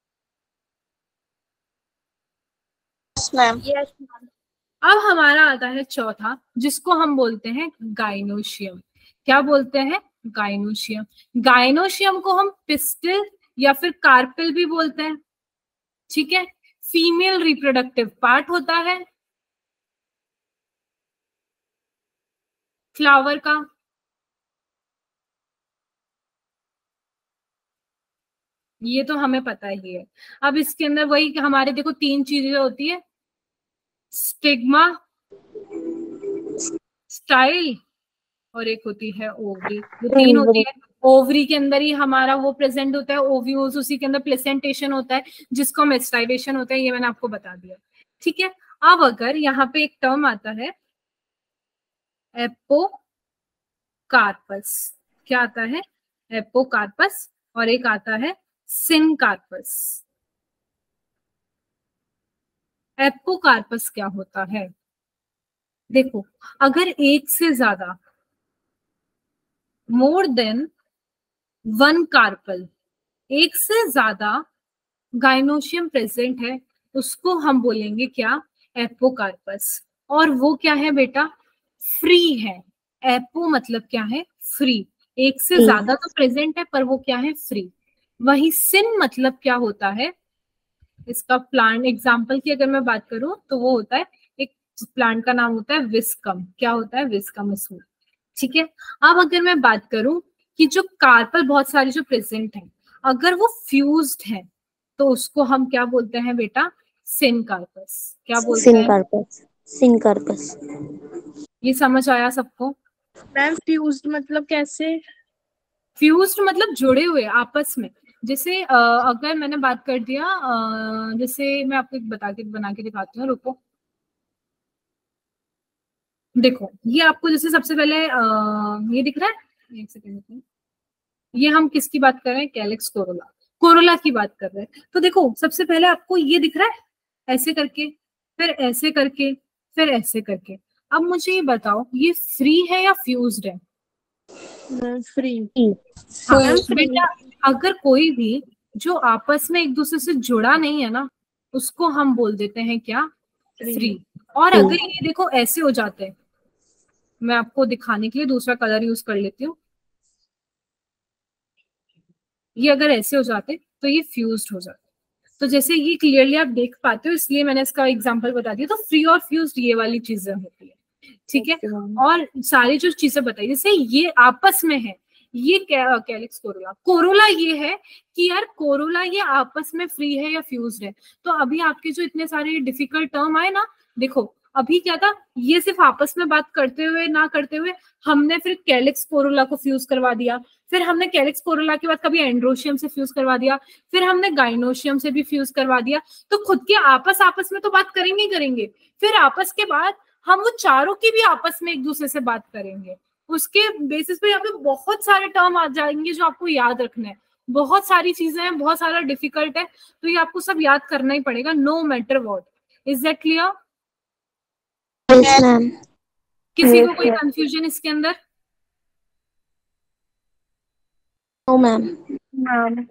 Yes ma'am. Yes ma'am. अब हमारा आता है चौथा, जिसको हम बोलते हैं गाइनोशियम। क्या बोलते हैं? गाइनोशियम। गाइनोशियम को हम पिस्टिल या फिर कार्पिल भी बोलते हैं। ठीक है, फीमेल रिप्रोडक्टिव पार्ट होता है फ्लावर का। ये तो हमें पता ही है। अब इसके अंदर वही हमारे देखो तीन चीजें होती है, स्टिग्मा, स्टाइल और एक होती है ओवरी। वो तीन होती है। ओवरी के अंदर ही हमारा वो प्रेजेंट होता है ओव्यूल्स, उसी के अंदर प्लेसेंटेशन होता है जिसको हम एस्टाइवेशन होता है। ये मैंने आपको बता दिया। ठीक है, अब अगर यहाँ पे एक टर्म आता है एपोकार्पस। क्या आता है? एपोकार्पस। और एक आता है सिनकार्पस। एपोकार्पस क्या होता है? देखो, अगर एक से ज्यादा, मोर देन वन कार्पल, एक से ज्यादा गाइनोशियम प्रेजेंट है, उसको हम बोलेंगे क्या? एपोकार्पस। और वो क्या है बेटा? फ्री है। एपो मतलब क्या है? फ्री। एक से ज्यादा तो प्रेजेंट है पर वो क्या है? फ्री। वही सिन मतलब क्या होता है? इसका प्लांट एग्जाम्पल की अगर मैं बात करूं तो वो होता है, एक प्लांट का नाम होता है विस्कम। क्या होता है? विस्कम असूल। ठीक है, अब अगर मैं बात करूं कि जो कार्पल बहुत सारी जो प्रेजेंट है, अगर वो फ्यूज्ड है तो उसको हम क्या बोलते हैं बेटा? सिनकार्पस। क्या बोलते हैं? सिनकार्पस। सिनकार्पस। ये समझ आया सबको? मैम फ्यूज्ड मतलब कैसे? फ्यूज्ड मतलब जुड़े हुए आपस में। जैसे अ, अगर मैंने बात कर दिया, अ, जैसे मैं आपको एक बता के बना के दिखाती हूँ, रुको। देखो, ये आपको जैसे सबसे पहले आ, ये दिख रहा है, एक सेकंड। ये हम किसकी बात कर रहे हैं? Calyx Corolla. कोरोला की बात कर रहे हैं। तो देखो, सबसे पहले आपको ये दिख रहा है ऐसे करके, फिर ऐसे करके, फिर ऐसे करके। अब मुझे ये बताओ, ये फ्री है या फ्यूज्ड है? फ्री। हाँ बेटा, अगर कोई भी जो आपस में एक दूसरे से जुड़ा नहीं है ना, उसको हम बोल देते हैं क्या? फ्री। और अगर ये देखो ऐसे हो जाते हैं, मैं आपको दिखाने के लिए दूसरा कलर यूज कर लेती हूँ। ये अगर ऐसे हो जाते तो ये फ्यूज्ड हो जाते। तो जैसे ये क्लियरली आप देख पाते हो, इसलिए मैंने इसका एग्जांपल बता दिया। तो फ्री और फ्यूज्ड ये वाली चीजें होती है। ठीक है, और सारी जो चीजें बताई, जैसे ये आपस में है, ये कैलिक्स कोरोला। कोरोला ये है कि यार कोरोला ये आपस में फ्री है या फ्यूज्ड है। तो अभी आपके जो इतने सारे डिफिकल्ट टर्म आए ना, देखो अभी क्या था, ये सिर्फ आपस में बात करते हुए ना करते हुए हमने फिर कैलिक्स कोरोला को फ्यूज करवा दिया, फिर हमने कैलिक्स कोरोला के बाद कभी एंड्रोशियम से फ्यूज करवा दिया, फिर हमने गाइनोशियम से भी फ्यूज करवा दिया। तो खुद के आपस आपस में तो बात करेंगे ही करेंगे, फिर आपस के बाद हम वो चारों की भी आपस में एक दूसरे से बात करेंगे। उसके बेसिस पे यहाँ पे बहुत सारे टर्म आ जाएंगे जो आपको याद रखने हैं। बहुत सारी चीजें हैं, बहुत सारा डिफिकल्ट है, तो ये आपको सब याद करना ही पड़ेगा, no matter what. Is that clear? Yes ma'am. किसी को कोई कंफ्यूजन इसके अंदर? No ma'am. मैम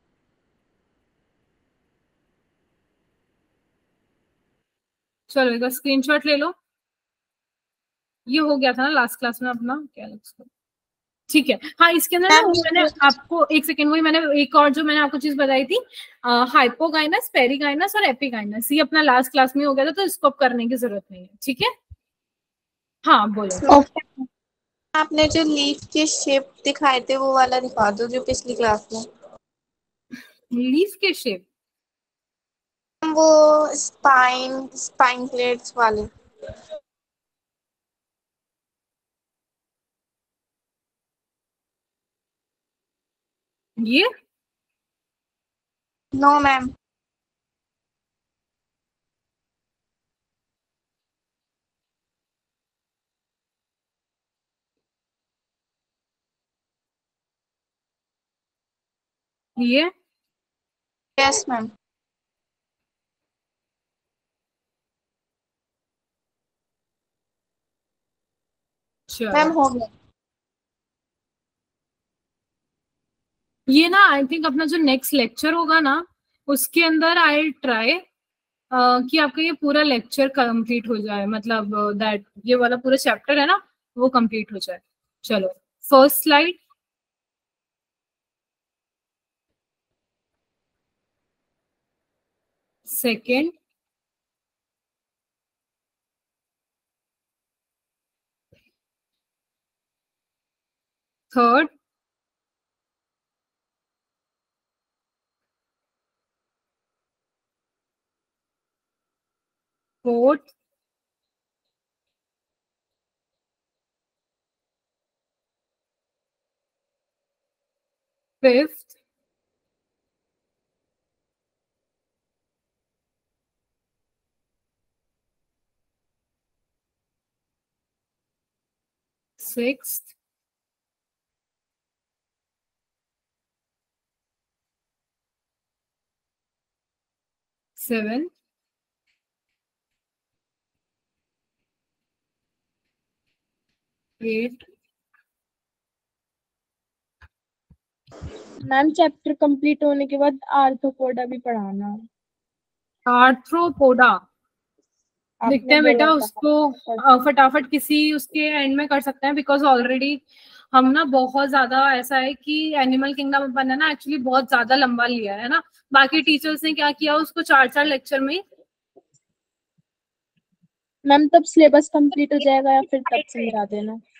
चलो इसका स्क्रीनशॉट ले लो। ये हो गया था ना लास्ट क्लास में अपना, क्या लगता है? ठीक है। हाँ, इसके अंदर ना मैम मैंने आपको एक सेकेंड, वही मैंने एक और जो मैंने आपको चीज बताई थी, हाइपोगाइनस, पेरिगाइनस और एपिगाइनस, ये अपना लास्ट क्लास में हो गया था, तो इसको अब करने की जरूरत नहीं है। ठीक है, हाँ बोलो। ओके। आपने जो लीफ के शेप दिखाए थे वो वाला दिखा दो जो पिछली क्लास में। लीफ के शेप? वो स्पाइन स्पाइन प्लेट्स वाले। ये नो मैम। ये यस मैम। मैम चलो, हो गया। ये ना आई थिंक अपना जो नेक्स्ट लेक्चर होगा ना, उसके अंदर आई ट्राई कि आपका ये पूरा लेक्चर कंप्लीट हो जाए, मतलब दैट ये वाला पूरा चैप्टर है ना वो कंप्लीट हो जाए। चलो, first slide, second, third, fourth, fifth, sixth, seventh, eight. Ma'am chapter complete होने के बाद आर्थ्रोपोडा भी पढ़ाना। आर्थ्रोपोडा देखते आपने हैं बेटा, बोला उसको था। अ, फटाफट किसी उसके एंड में कर सकते हैं, बिकॉज ऑलरेडी हम ना बहुत ज्यादा ऐसा है कि एनिमल किंगडम अपन है ना एक्चुअली बहुत ज्यादा लंबा लिया है ना। बाकी टीचर्स ने क्या किया, उसको चार चार लेक्चर में। मैम तब सिलेबस कंप्लीट हो जाएगा या फिर तब समझा देना?